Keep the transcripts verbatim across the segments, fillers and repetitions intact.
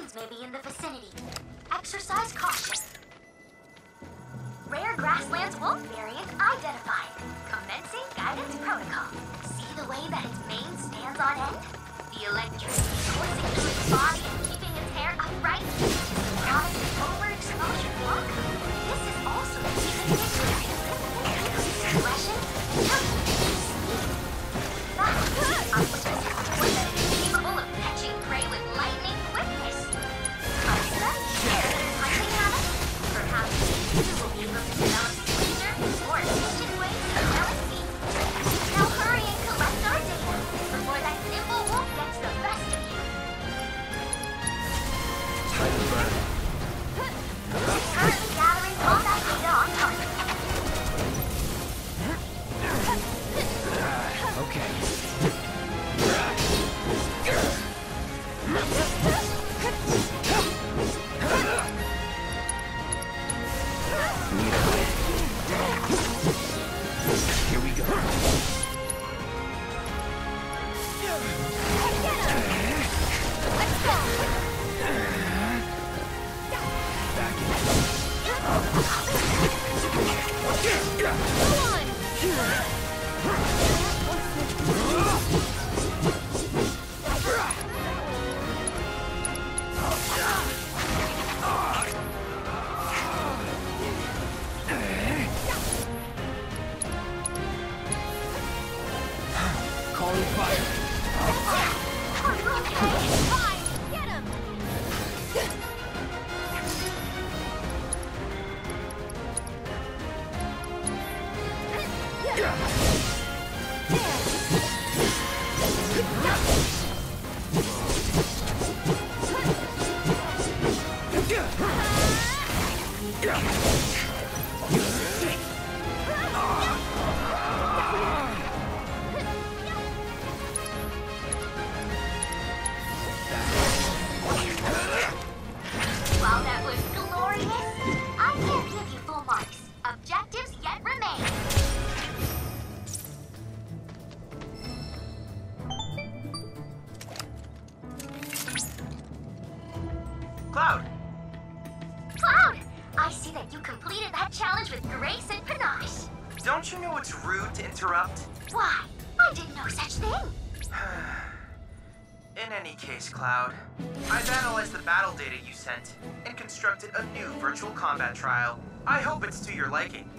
fiends may be in the vicinity. Exercise caution. Rare grasslands wolf variant identified. Commencing guidance protocol. See the way that its mane stands on end? The electricity coursing through its body and keeping its hair upright is a product of overexposure block. This is also the reason it experiences increased aggression and calculated speed. That octopus has more that is capable of catching prey with lightning quickness. Hunter, hunting habits? Perhaps you will be able to develop sweeter, more efficient ways of selling meat. Now hurry and collect our data before that nimble wolf gets the best of you. Time to burn. Currently gathering combat data on target. Okay. Here we go. Let's go! Back in. Come on! Calling fire. Fine! Get him! While that was glorious, I can't give you full marks. Objectives yet remain. Cloud! Cloud, I see that you completed that challenge with grace and panache. Don't you know it's rude to interrupt? Why? I did no such thing. In any case, Cloud, I've analyzed the battle data you sent and constructed a new virtual combat trial. I hope it's to your liking.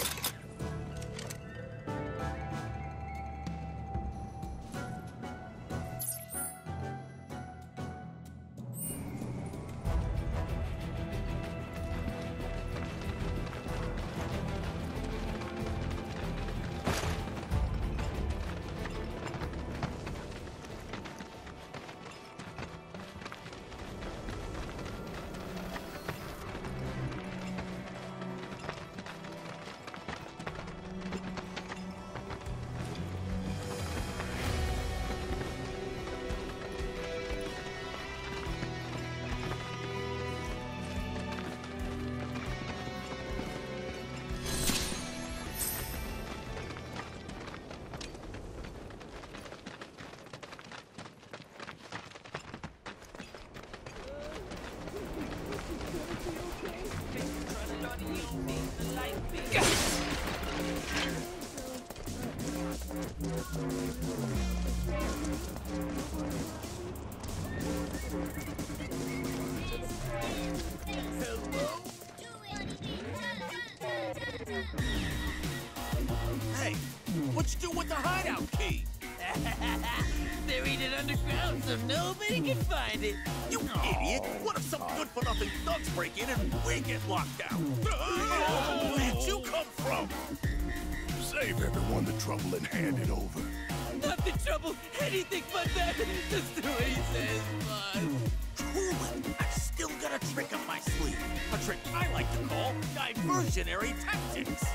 Hey, what you do with the hideout key? Buried it underground so nobody can find it. You idiot! What if some good-for-nothing thugs break in and we get locked out? Where'd you come from? Save everyone the trouble and hand it over. Not the trouble, anything but that. That's the way he says, boss. Truly, I still got a trick up my sleeve. A trick I like to call diversionary tactics.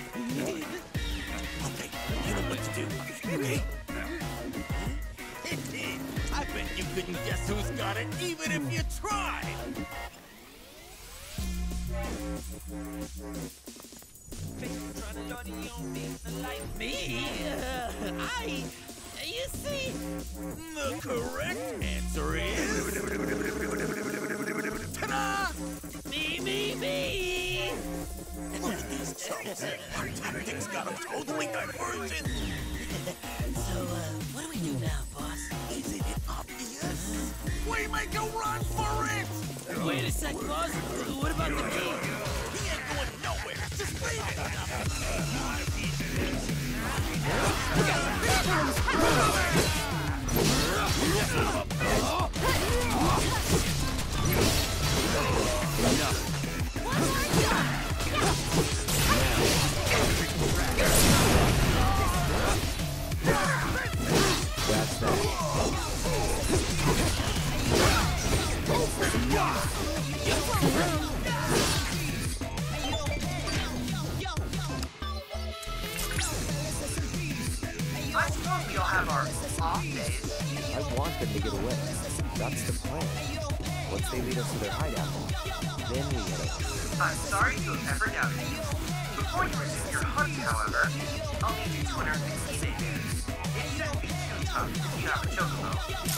Okay, you know what to do, okay? Indeed, I bet you couldn't guess who's got it, even if you tried. Me? Uh, I... You see... The correct answer is... Banana! Me, me, me! Look at these chumps. Our tactics got them totally divergent. So, uh, what do we do now, boss? Isn't it obvious? We make a run for it! Wait a sec, boss. What about the key? He ain't going nowhere. Just leave it. That's that. I suppose we all have our off days. I want them to get away. That's the plan. Once they lead us to their hideout, then we get away. I'm sorry to have ever doubted you. Before you resume your hunt, however, I'll need you to unearth the key they use. It shouldn't be too tough if you have a chocobo.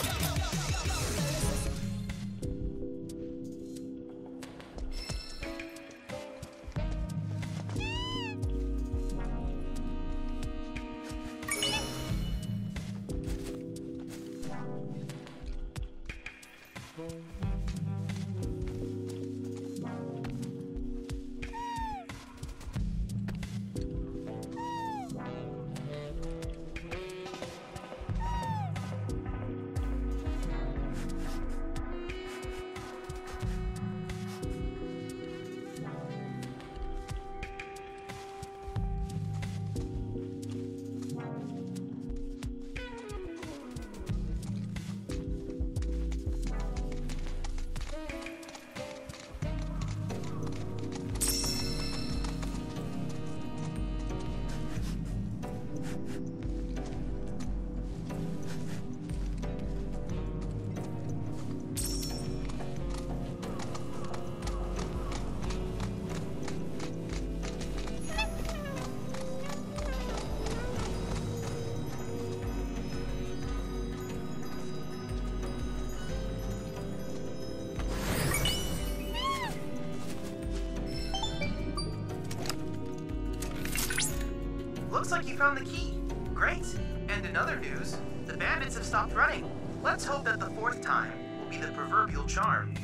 Looks like you found the key. Great. And in other news, the bandits have stopped running. Let's hope that the fourth time will be the proverbial charm.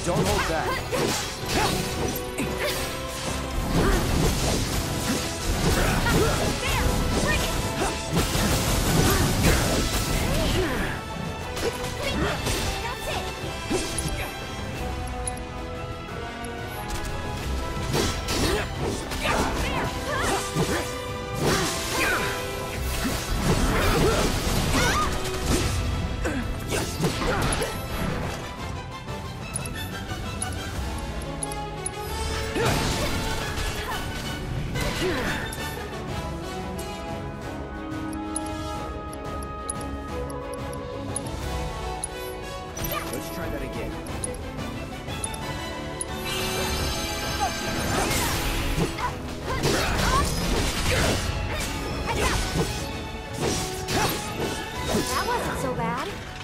Don't hold back. Let's try that again. That wasn't so bad.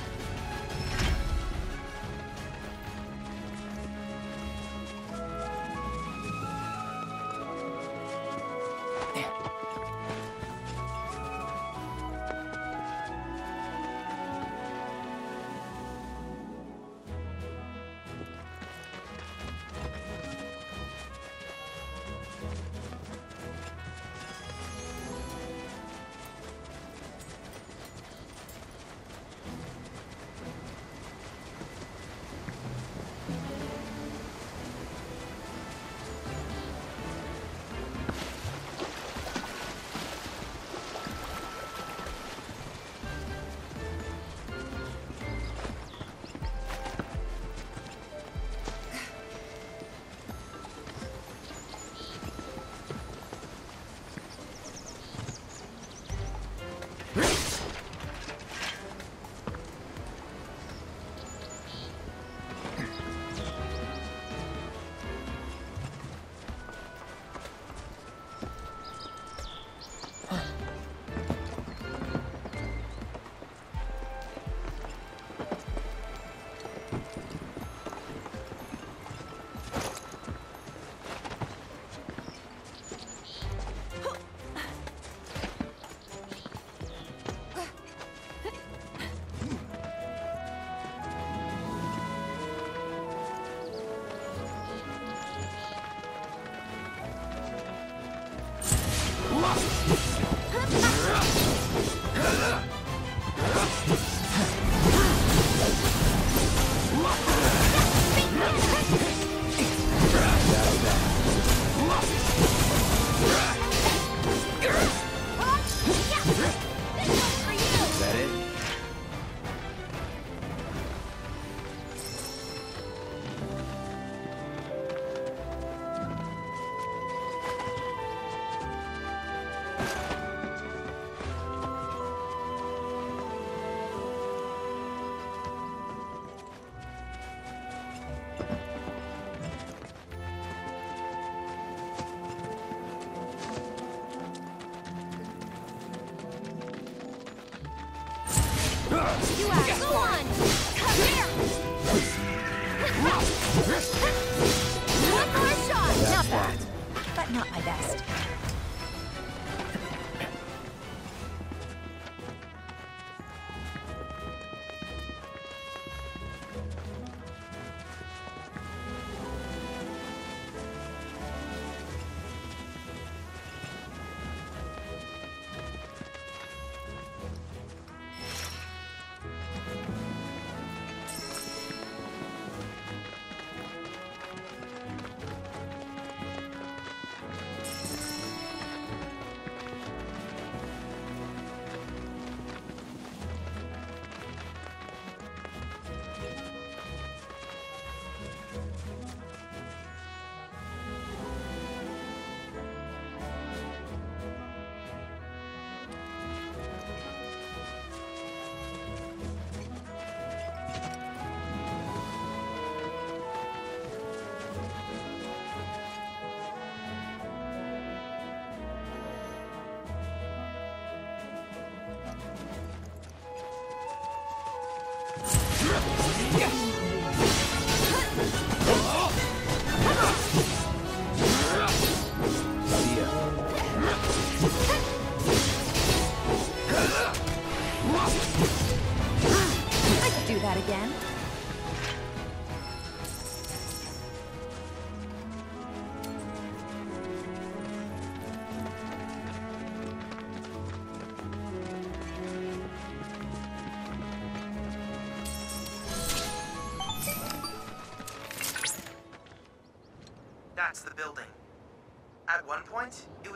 Is that it? You asked for one. Come here. One more shot. Not bad, but not my best. I could do that again.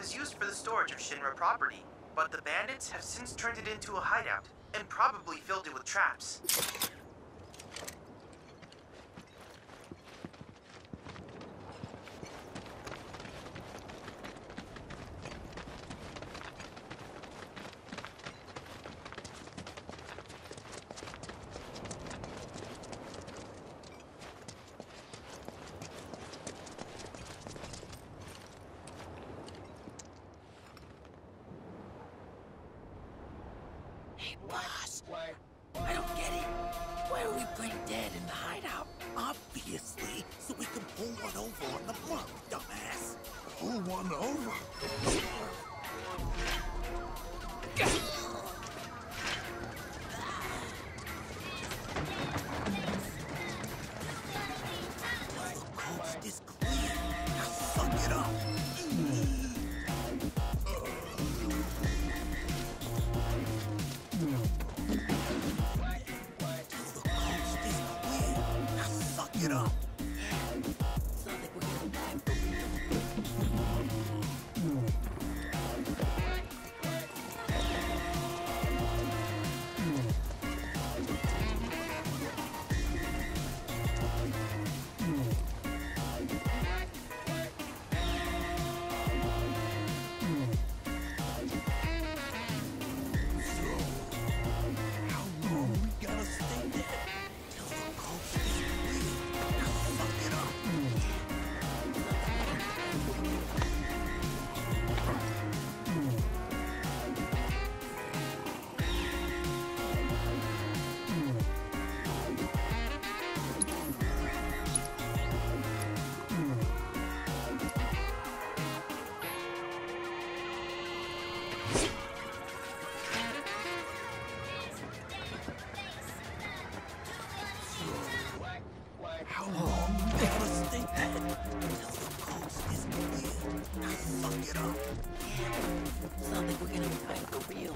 was used for the storage of Shinra property, but the bandits have since turned it into a hideout and probably filled it with traps. Hey, boss. I don't get it. Why don't we bring Dad in the hideout? Obviously, so we can pull one over on the mom, dumbass. Pull one over. The coast is clear. Now suck it up. Get up. Sounds like we're getting back for real. How long we gotta stay there? Till the coast is clear. Now suck it up. How long we gotta stay there? Till the coast is clear. Now suck it up. Sounds like we're getting back for real.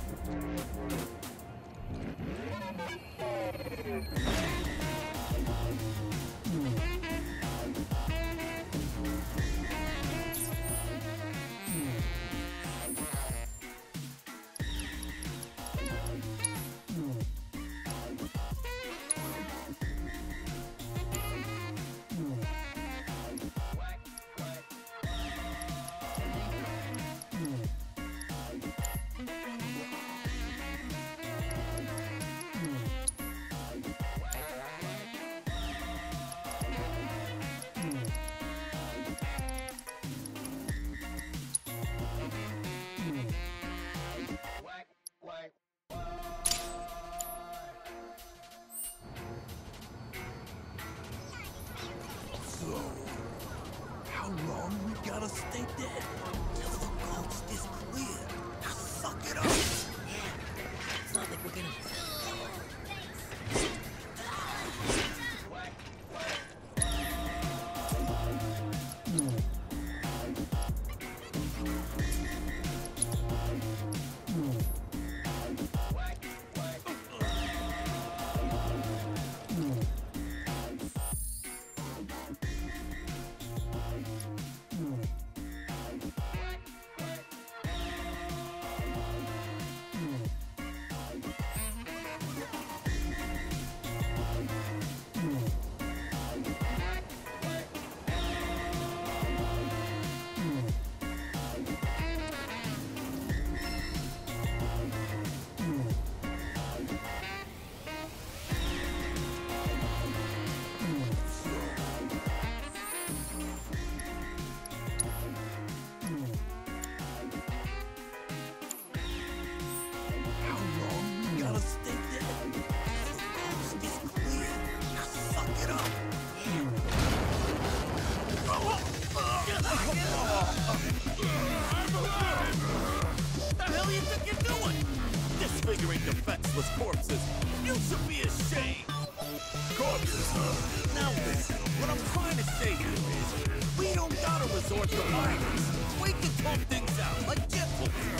How long we gotta stay dead? Till the coast is clear. Now suck it up! Yeah. It's not like we're gonna... Disfiguring defenseless corpses. You should be ashamed. Now listen, what I'm trying to say here is, we don't gotta resort to violence. We can talk things out like gentlemen.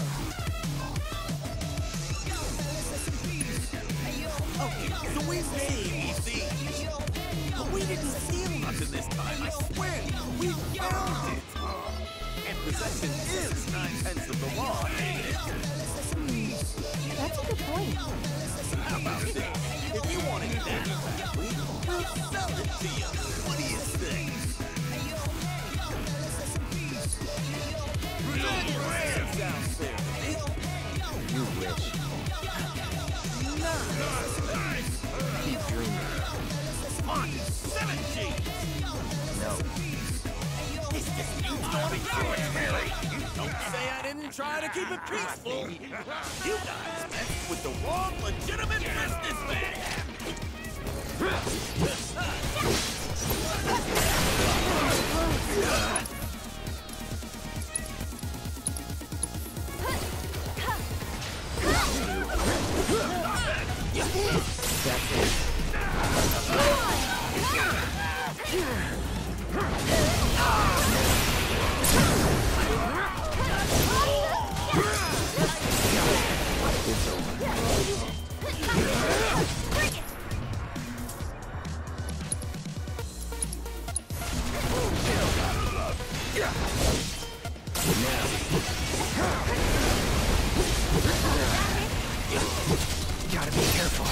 Okay, so we may be thieves, but we didn't steal nothing this time. I swear, we found it. And possession is nine-tenths of the law, ain't it? That's a good point. How about this? If you want it that badly, we'll sell it to you. What do you think? Real grand sounds fair to me. You wish. Nice. Keep dreaming. On seven G. No. This just means going to Harry. Don't say I didn't try to keep it peaceful. You guys messed with the wrong legitimate businessman. That's it. It's over. Gotta be careful.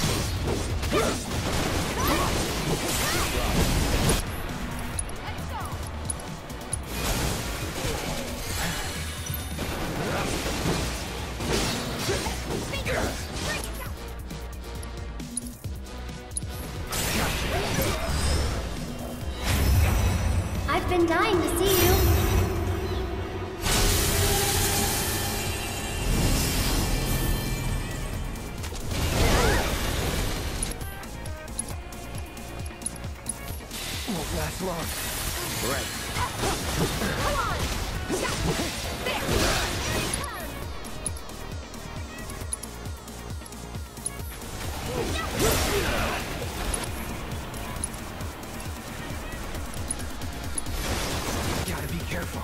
I've been dying to see you. Won't last long. Right. Come on! There! Gotta be careful.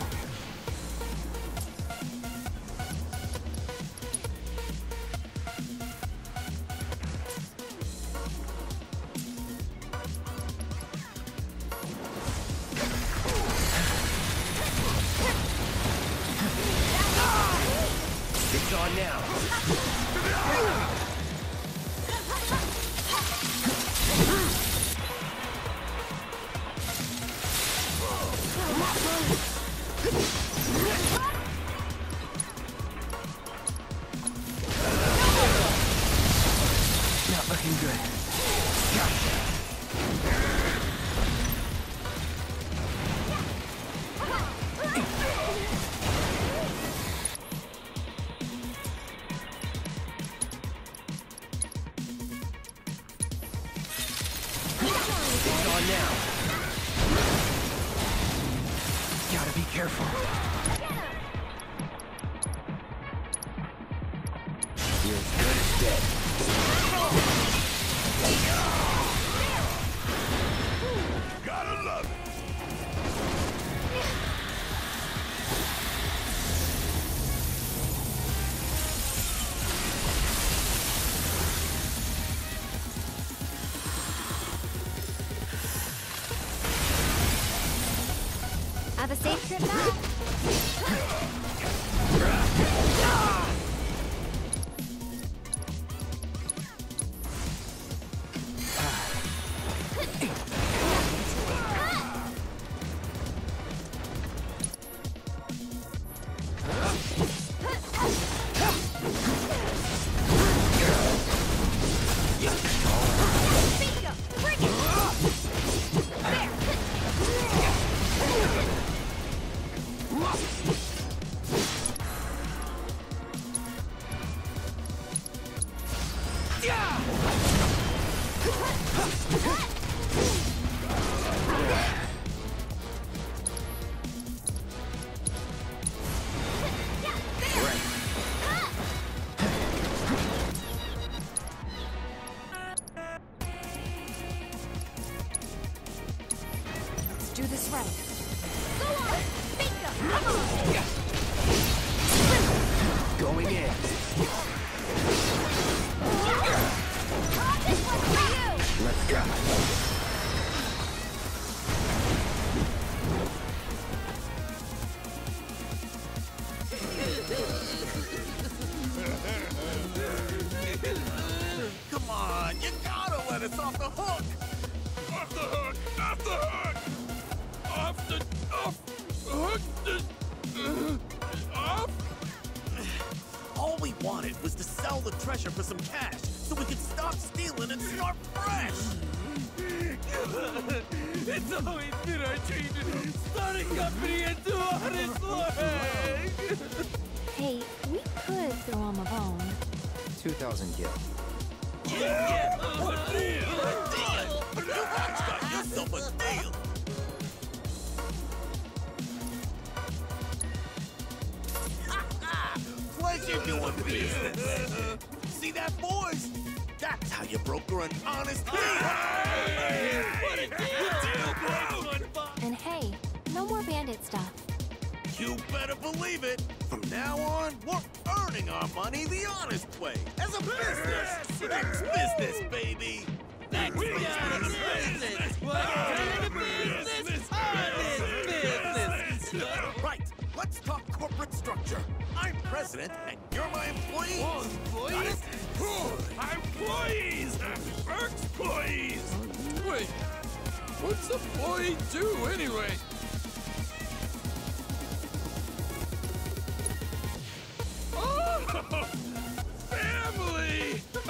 now. Gotta be careful. You're as good as dead. Gotta love it. Have a safe trip back. Do this right. Go on! Bingo! Come on! Going in. This one's for you! Let's go. Come on, you gotta let us off the hook! Off the hook! Off the hook! Off the... Off... Hook the... Uh, off? All we wanted was to sell the treasure for some cash, so we could stop stealing and start fresh! It's always been our dream to start a company and do honest work! Hey, we could throw him a bone. Two thousand gil. Yeah! A deal! A deal! You guys got yourself a deal! Pleasure doing business! See that, boys? That's how you broker an honest deal! What a deal! And hey, no more bandit stuff. You better believe it! From now on, we're earning our money the honest way! As a business! Ex-business, baby! We got business! What kind of business? Honest business! Right, let's talk corporate structure. I'm president, and you're my employee. Got it? Employees! Ex-employees! Wait, what's the employee do anyway? Oh! Family!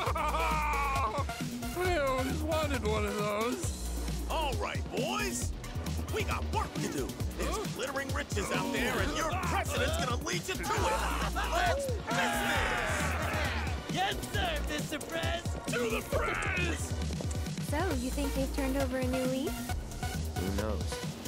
I always wanted one of those. All right, boys. We got work to do. There's glittering riches out there, and your president's gonna lead you to it. Let's business! Yes, sir, Mister Press! To the press! So, you think they've turned over a new leaf? Who knows?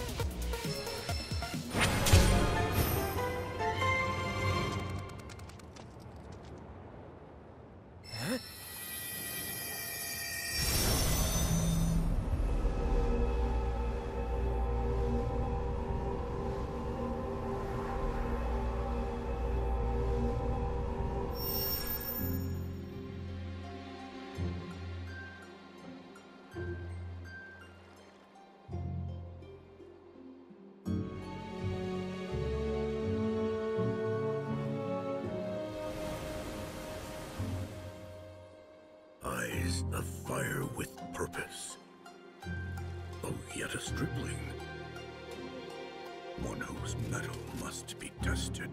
Eyes of fire with purpose. Oh, yet a stripling. One whose metal must be tested.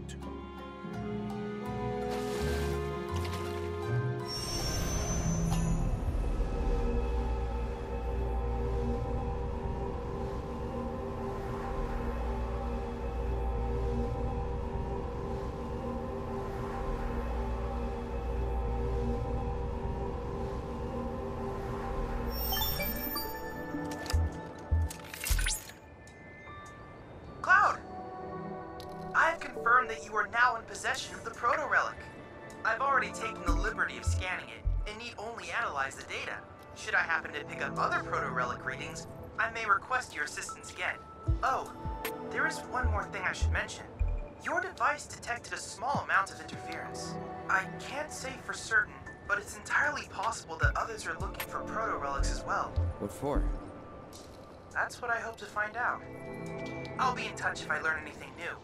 you are now in possession of the proto-relic. I've already taken the liberty of scanning it, and need only analyze the data. Should I happen to pick up other proto-relic readings, I may request your assistance again. Oh, there is one more thing I should mention. Your device detected a small amount of interference. I can't say for certain, but it's entirely possible that others are looking for proto-relics as well. What for? That's what I hope to find out. I'll be in touch if I learn anything new.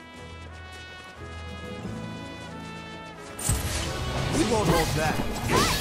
We won't hold back.